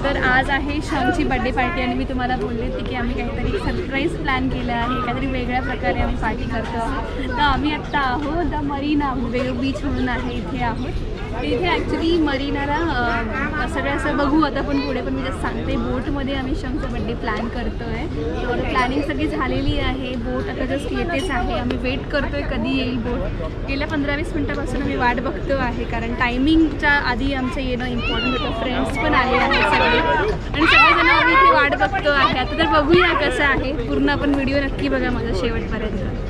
तर आज आहे शंखची बर्थडे पार्टी आणि मी तुम्हाला बोलले होते की आम्ही काहीतरी सरप्राईज प्लॅन केलं आहे, काहीतरी वेगळ्या प्रकारे आम्ही पार्टी करतो आहोत। तर आम्ही आत्ता आहोत द मरीना वेगळं बीच म्हणून आहे इथे आहोत। इथे ॲक्च्युली मरीनाला सगळं असं बघू आता पण पुढे, पण मी जस्ट सांगते बोटमध्ये आम्ही शंखचा बर्थडे प्लॅन करतो आहे। तर प्लॅनिंग सगळी झालेली आहे, बोट आता जस्ट येतेच आहे। आम्ही वेट करतो आहे कधी येईल बोट। गेल्या 15-20 मिनटापासून आम्ही वाट बघतो आहे, कारण टायमिंगच्या आधी आमचं येणं इम्पॉर्टंट होतं। फ्रेंड्स पण आले आहेत सगळे आणि सगळेजण आम्ही इथे वाट बघतो आहे। आता तर बघूया कसं आहे, पूर्ण आपण व्हिडिओ नक्की बघा माझा शेवटपर्यंत।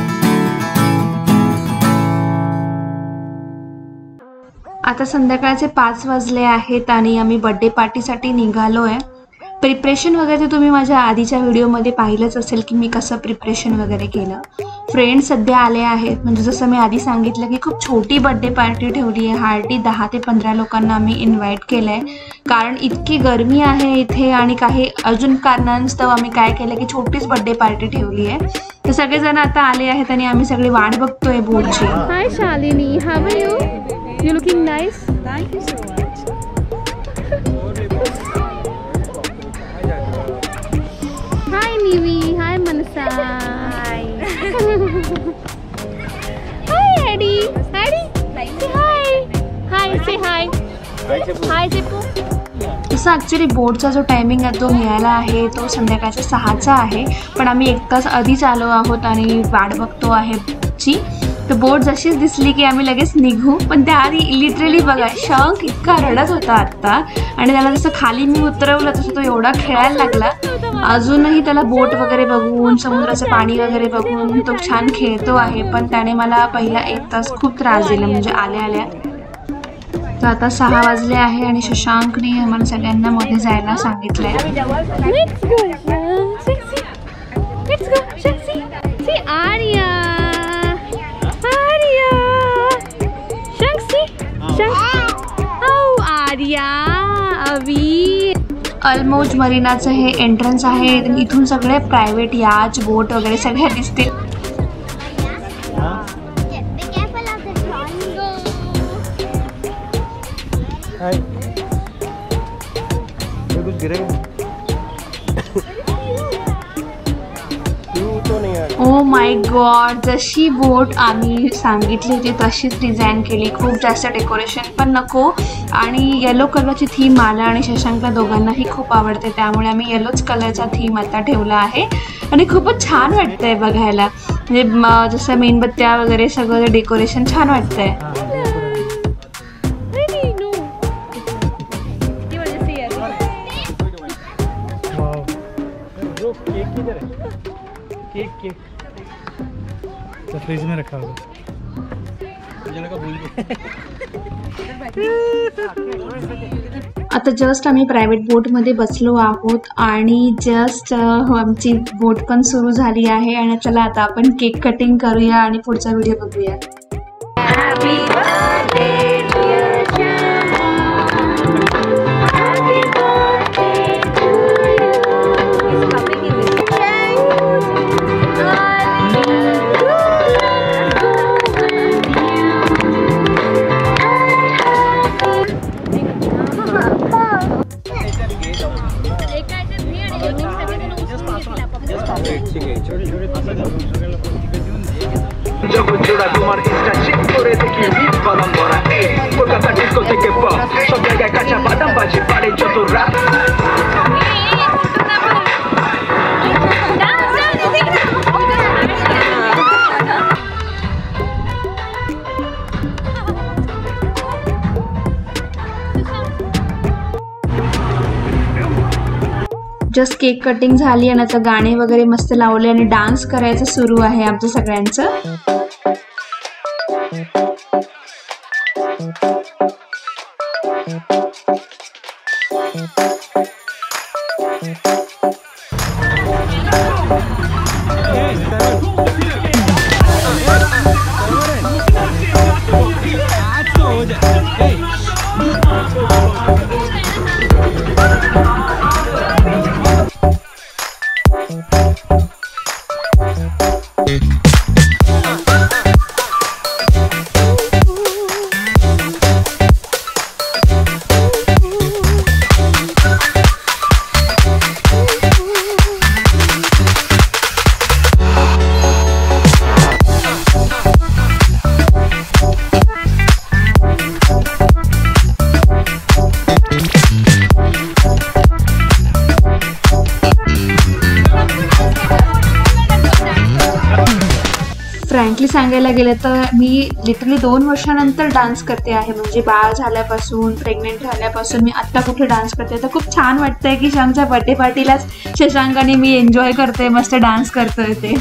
आता संध्याकाळचे 5 वाजले आहेत आणि आम्ही बर्थडे पार्टीसाठी निघालो आहे। प्रिपरेशन वगैरे तुम्ही माझ्या आधीच्या व्हिडिओमध्ये पाहिलंच असेल की मी कसं प्रिपरेशन वगैरे केलं। फ्रेंड्स सध्या आले आहेत, म्हणजे जसं मी आधी सांगितलं की खूप छोटी बर्थडे पार्टी ठेवली आहे। हार्डली 10 ते 15 लोकांना आम्ही इन्व्हाइट केलं आहे, कारण इतकी गरमी आहे इथे आणि काही अजून कारणांस्तव आम्ही काय केलं की छोटीच बर्थडे पार्टी ठेवली आहे। तर सगळेजण आता आले आहेत आणि आम्ही सगळी वाट बघतोय बोटची। Hi Shalini, how are you? You looking nice? Thank you so much. Hi Nivi, hi Manasa. Hi. Hi Eddie. Eddie. Say hi. Hi, say hi. Hi Chepu. तसं ॲक्च्युली बोटचा जो टायमिंग आहे तो मिळाला आहे तो संध्याकाळच्या 6चा आहे, पण आम्ही 1 तास आधीच आलो आहोत आणि वाट बघतो आहे ची। तर बोट जशीच दिसली की आम्ही लगेच निघू, पण त्याआधी लिटरली बघा शंख इतका रडत होता आत्ता, आणि त्याला जसं खाली मी उतरवलं तसं तो एवढा खेळायला लागला। अजूनही त्याला बोट वगैरे बघून समुद्राचं पाणी वगैरे बघून तो छान खेळतो आहे, पण त्याने मला पहिला 1 तास खूप त्रास दिला म्हणजे आल्या आल्या। तर आता 6 वाजले आहे आणि शशांकने आम्हाला सगळ्यांना मध्ये जायला सांगितलंय। अल्मोज मरीनाचं हे एंट्रन्स आहे, इथून सगळे प्रायव्हेट याच बोट वगैरे सगळ्या दिसतील। ओ माय गॉड, जशी बोट आम्ही सांगितली होती तशीच डिझाईन केली, खूप जास्त डेकोरेशन पण नको, आणि येलो कलरची थीम आला आणि शशांकला दोघांनाही खूप आवडते, त्यामुळे आम्ही येलोच कलरचा थीम आता ठेवला आहे आणि खूपच छान वाटतंय बघायला, म्हणजे जसं मेणबत्त्या वगैरे सगळं डेकोरेशन छान वाटतंय। तो फ्रिज में रखा होगा। आता जस्ट आम्ही प्रायव्हेट बोटमध्ये बसलो आहोत आणि जस्ट आमची बोट पण सुरू झाली आहे, आणि चला आता आपण केक कटिंग करूया आणि पुढचा व्हिडिओ बघूया। जस्ट केक कटिंग झाली आणि आता गाणे वगैरे मस्त लावले आणि डान्स करायचं सुरू आहे आमचं सगळ्यांचं। फ्रँकली सांगायला गेलं तर मी लिटरली 2 वर्षानंतर डान्स करते आहे. म्हणजे बाळ झाल्यापासून, प्रेग्नेंट झाल्यापासून मी आत्ता कुठे डान्स करते. तर खूप छान वाटतंय की शशांकच्या बर्थडे पार्टीलाच शशांकाने मी एन्जॉय करते, मस्त डान्स करतोय ते.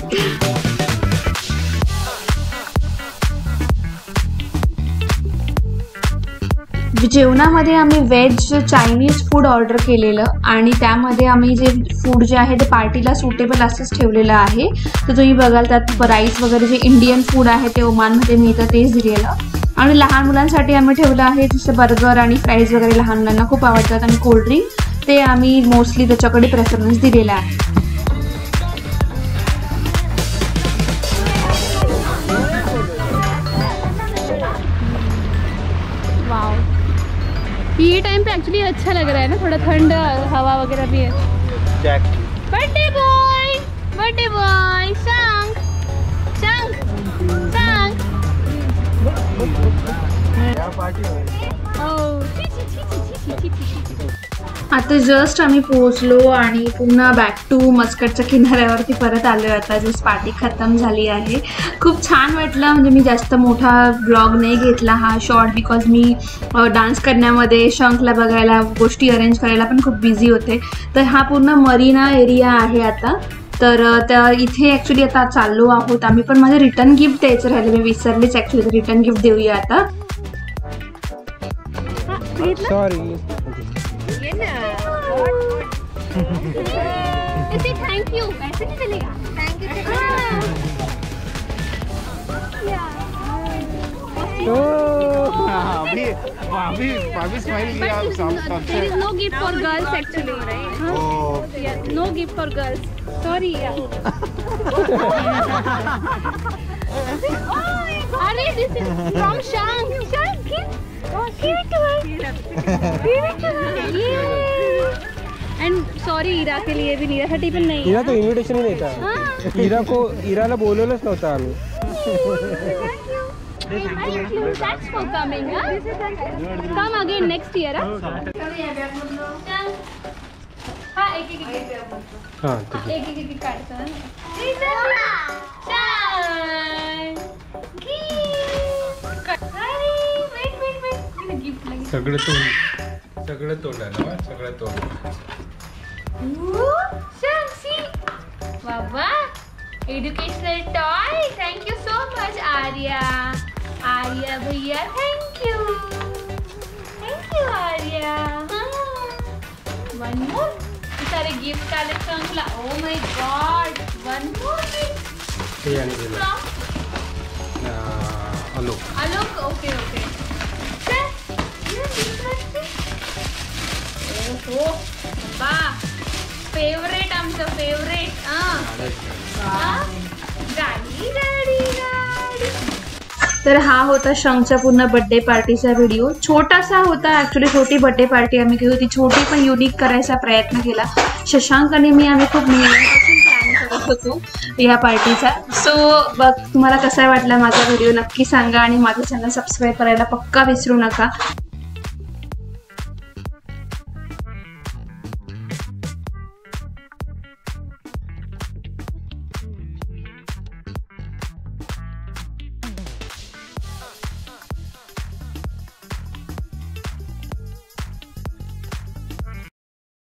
जेवणामध्ये आम्ही व्हेज चायनीज फूड ऑर्डर केलेलं आणि त्यामध्ये आम्ही जे फूड जे आहे ते पार्टीला सुटेबल असंच ठेवलेलं आहे. तर तुम्ही बघाल त्यात राईस वगैरे जे इंडियन फूड आहे ते ओमानमध्ये मिळतं तेच दिलेलं. आणि लहान मुलांसाठी आम्ही ठेवलं आहे जसं बर्गर आणि फ्राईज वगैरे लहान मुलांना खूप आवडतात आणि कोल्ड्रिंक ते आम्ही मोस्टली त्याच्याकडे प्रेफरन्स दिलेला आहे. ये टाइम पे एक्चुअली अच्छा लग रहा है ना, थोड़ा ठंड हवा वगैरह भी है. बर्थडे बॉय शंख शंख शंख. आता जस्ट आम्ही पोहोचलो आणि पुन्हा बॅक टू मस्कटच्या किनाऱ्यावरती परत आलो. आता जस्ट पार्टी खतम झाली आहे. खूप छान वाटलं. म्हणजे मी जास्त मोठा ब्लॉग नाही घेतला हा शॉर्ट, बिकॉज मी डान्स करण्यामध्ये, शंखला बघायला, गोष्टी अरेंज करायला पण खूप बिझी होते. तर हा पूर्ण मरीना एरिया आहे आता. तर त्या इथे ॲक्च्युली आता चाललो आहोत आम्ही. पण माझं रिटर्न गिफ्ट द्यायचं राहिलं, मी विसरलेच ॲक्च्युली. रिटर्न गिफ्ट देऊया आता. सॉरी. Thank you. ऐसे नहीं चलेगा. Thank you. अभी स्माइल किया आप सब. There is no gift for girls actually, right? Yeah, no gift for girls. Sorry. Are this is from Shank. Shank, give it to her. Give it to her. Yeah. And sorry Ira के लिए भी, ईरासाठी पण नाही. ईरा तो invitation ही देता. ईराला बोलवलंच नव्हतं आम्ही. Thank you. Thanks for coming. Come again next year. हाँ एक काढतो. सगळं तोंडाला सगळं तोंड. बाबा educational toy. Thank you so much Arya. Arya भैया thank you Arya. One more. सारे गिफ्ट आले शंखला. Oh my god. One more gift. Alok. Okay. ओहो बा फेवरेट आमचं फेवरेट. गाडी. तर हा होता शंखच्या पूर्ण बर्थडे पार्टीचा व्हिडिओ. छोटासा होता ॲक्च्युली. छोटी बर्थडे पार्टी आम्ही केली होती. छोटी पण युनिक करायचा प्रयत्न केला. शशांक आणि मी आम्ही खूप मेहनतीपासून प्लॅन करत होतो या पार्टीचा. सो बघ तुम्हाला कसा वाटला माझा व्हिडिओ नक्की सांगा आणि माझं चॅनल सबस्क्राईब करायला पक्का विसरू नका.